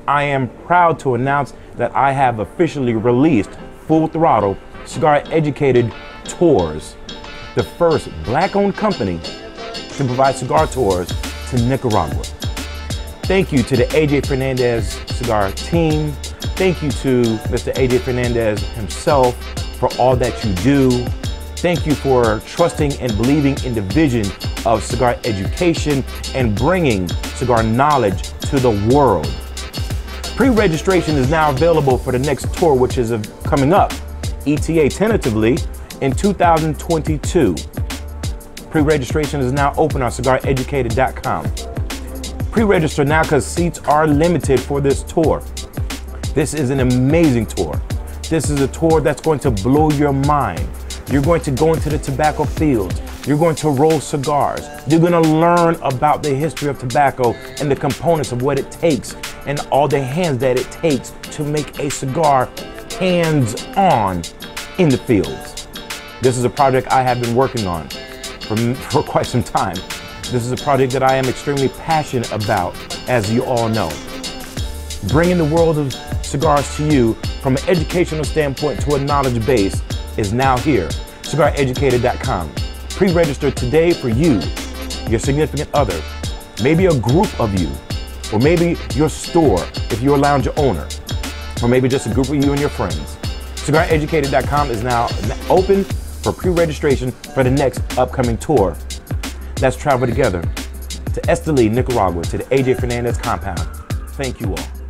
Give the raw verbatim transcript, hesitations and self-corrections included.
I am proud to announce that I have officially released Full Throttle Cigar Educated Tours, the first black-owned company to provide cigar tours to Nicaragua. Thank you to the A J Fernandez Cigar team. Thank you to Mister A J Fernandez himself for all that you do. Thank you for trusting and believing in the vision of cigar education and bringing cigar knowledge to the world. Pre-registration is now available for the next tour, which is coming up, E T A tentatively, in two thousand twenty-two. Pre-registration is now open on cigar educated dot com. Pre-register now because seats are limited for this tour. This is an amazing tour. This is a tour that's going to blow your mind. You're going to go into the tobacco fields. You're going to roll cigars. You're going to learn about the history of tobacco and the components of what it takes and all the hands that it takes to make a cigar hands-on in the fields. This is a project I have been working on for, for quite some time. This is a project that I am extremely passionate about, as you all know. Bringing the world of cigars to you from an educational standpoint to a knowledge base is now here. cigar educated dot com. Pre-register today for you, your significant other, maybe a group of you, or maybe your store if you're a lounge owner, or maybe just a group of you and your friends. cigar educated dot com is now open for pre-registration for the next upcoming tour. Let's travel together to Esteli, Nicaragua, to the A J Fernandez compound. Thank you all.